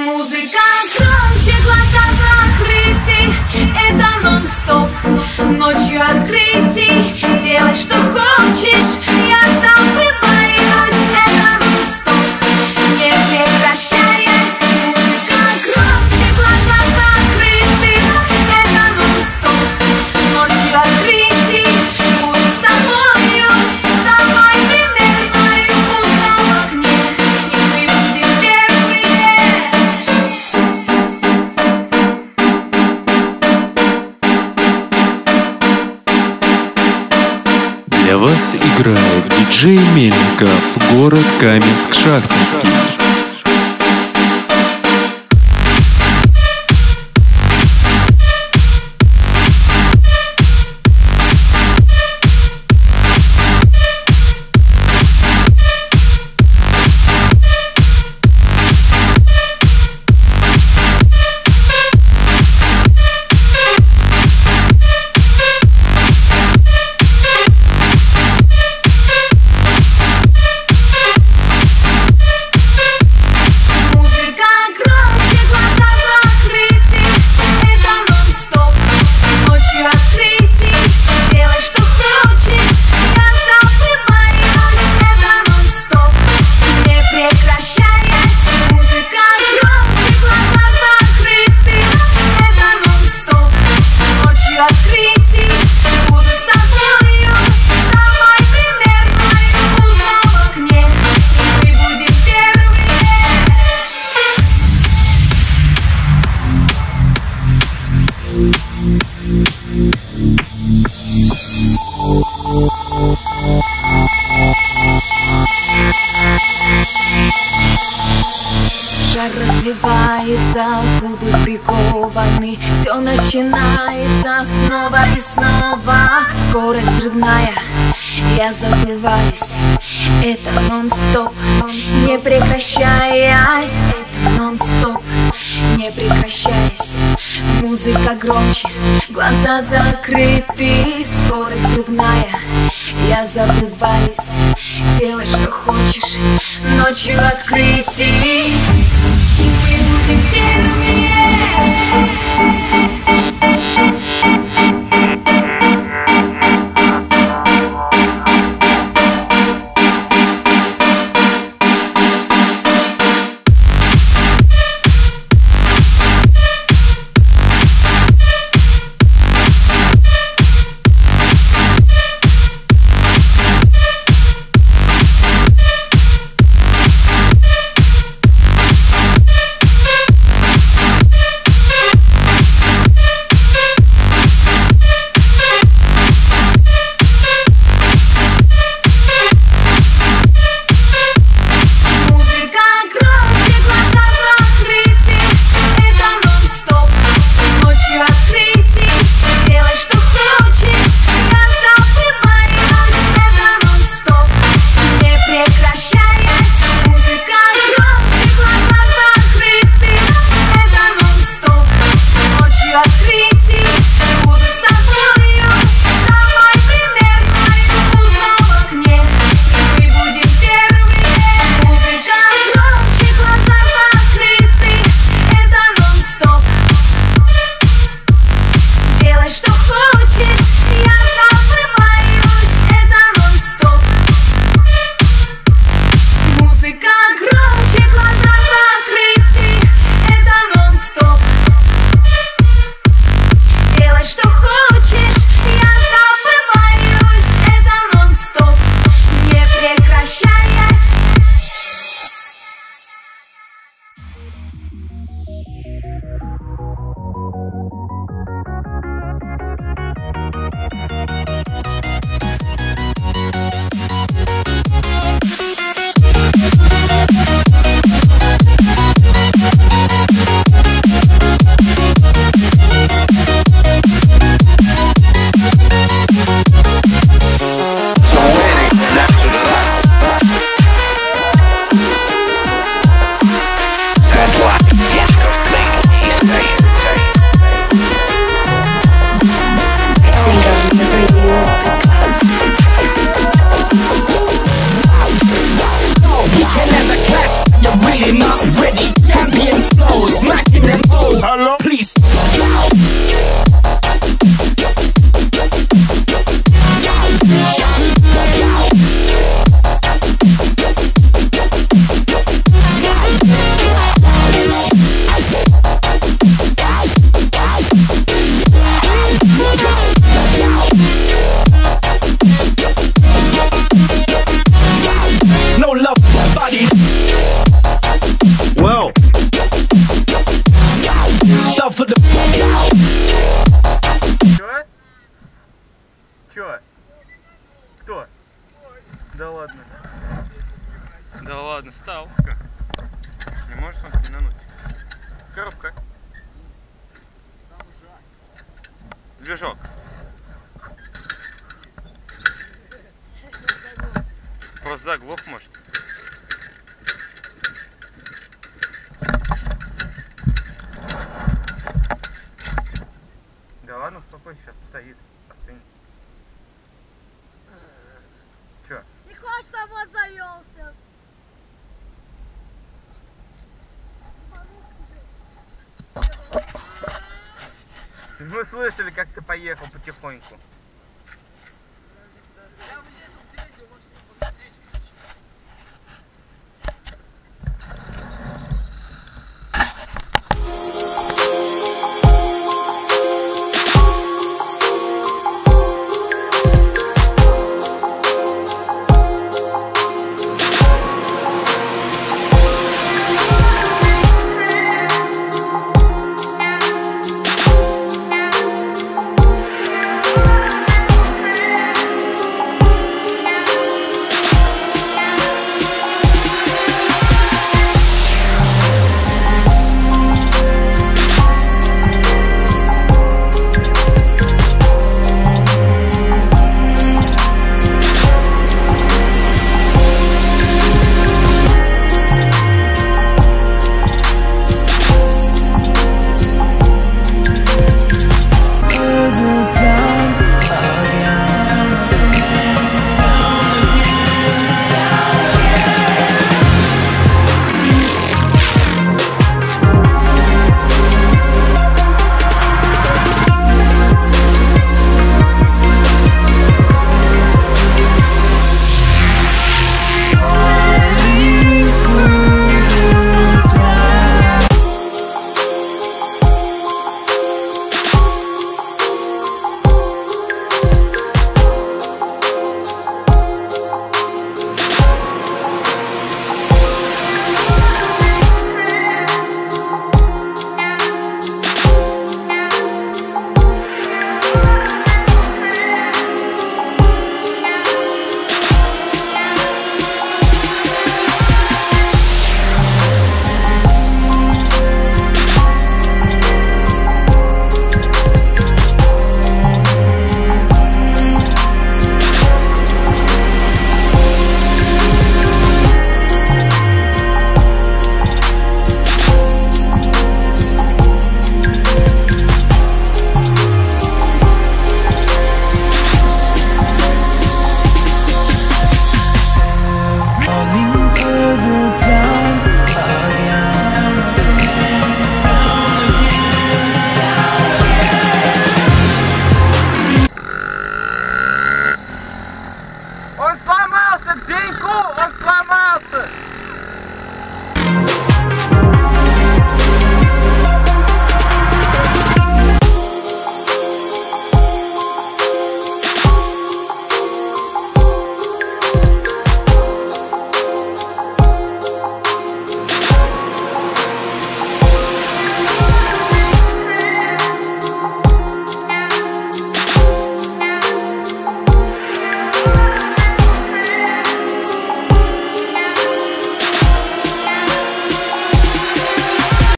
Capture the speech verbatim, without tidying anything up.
Музыка громче, глаза закрыты, это нон-стоп. Ночью открытий, делай что хочешь, я забываюсь, это нон-стоп. Не прекращаясь, музыка громче, глаза закрыты, это нон-стоп. Ночью открытий, буду с тобою, самой примерной, утро в окне, и мы будем первые. Для вас играет диджей Мельников, город Каменск-Шахтинский. Жар разливается, губы прикованы, все начинается снова и снова. Скорость взрывная, я забываюсь, это нон-стоп. Не прекращаясь, это нон-стоп. Не прекращаясь, музыка громче, глаза закрыты. Скорость взрывная, я забываюсь, делай что хочешь, ночью открытий. Мы будем первые. не встал. Не можешь он пинануть? Коробка. Движок. Просто заглох, может. Да ладно, успокойся, сейчас стоит. Остынет. Че? Не хочешь, чтобы он завелся? Мы слышали, как ты поехал потихоньку.